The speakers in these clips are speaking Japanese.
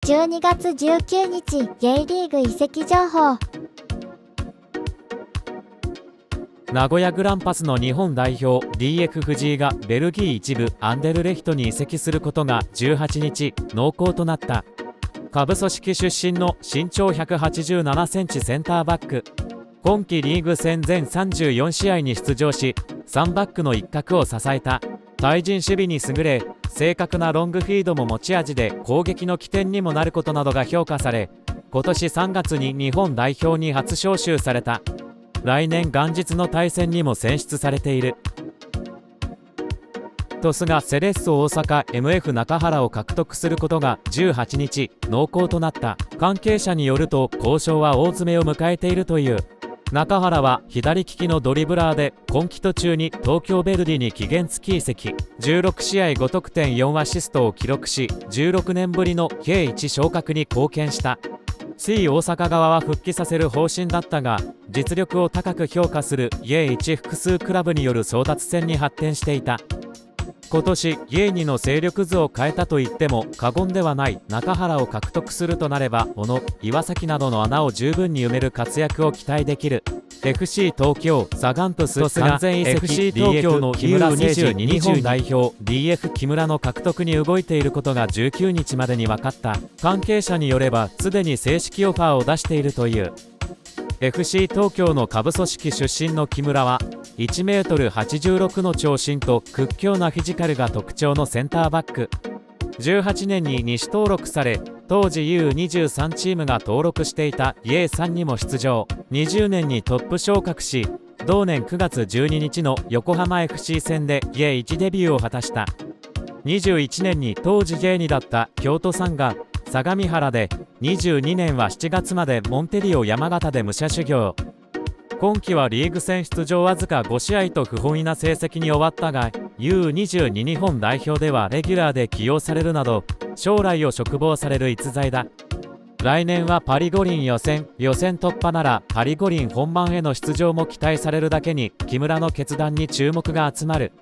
12月19日、J リーグ移籍情報。 名古屋グランパスの日本代表 DF 藤井がベルギー一部アンデルレヒトに移籍することが18日濃厚となった。下部組織出身の身長187センチセンターバック、今季リーグ戦全34試合に出場し3バックの一角を支えた。対人守備に優れ、正確なロングフィードも持ち味で攻撃の起点にもなることなどが評価され、今年3月に日本代表に初招集された。来年元日の対戦にも選出されている。鳥栖がセレッソ大阪 MF 中原を獲得することが18日濃厚となった。関係者によると交渉は大詰めを迎えているという。中原は左利きのドリブラーで今季途中に東京ヴェルディに期限付き移籍、16試合5得点4アシストを記録し16年ぶりの K1 昇格に貢献した。C 大阪側は復帰させる方針だったが、実力を高く評価する J1 複数クラブによる争奪戦に発展していた。今年 J2 の勢力図を変えたと言っても過言ではない中原を獲得するとなれば、小野、岩崎などの穴を十分に埋める活躍を期待できる。FC 東京サガン鳥栖が完全移籍 FC 東京の木村誠二日本代表 DF 木村の獲得に動いていることが19日までに分かった。関係者によればすでに正式オファーを出しているという。FC 東京の下部組織出身の木村は1メートル86の長身と屈強なフィジカルが特徴のセンターバック。18年に2種登録され、当時 U23 チームが登録していた J3 にも出場。20年にトップ昇格し、同年9月12日の横浜 FC 戦で J1 デビューを果たした。21年に当時 J2 だった京都サンガ相模原で、22年は7月までモンテリオ山形で武者修行。今季はリーグ戦出場わずか5試合と不本意な成績に終わったが、 U22 日本代表ではレギュラーで起用されるなど将来を嘱望される逸材だ。来年はパリ五輪予選突破ならパリ五輪本番への出場も期待されるだけに、木村の決断に注目が集まる。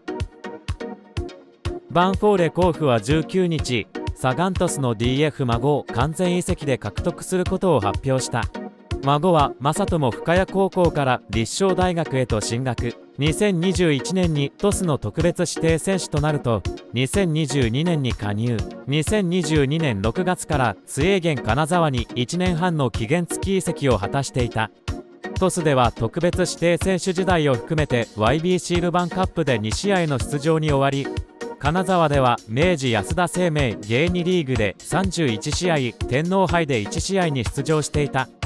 バンフォーレ甲府は19日、サガン鳥栖の DF 孫を完全移籍で獲得することを発表した。孫は正友深谷高校から立正大学へと進学。2021年に鳥栖の特別指定選手となると、2022年に加入。2022年6月からスウェーゲン金沢に1年半の期限付き移籍を果たしていた。鳥栖では特別指定選手時代を含めて YBC ルヴァンカップで2試合の出場に終わり、金沢では明治安田生命 J2 リーグで31試合、天皇杯で1試合に出場していた。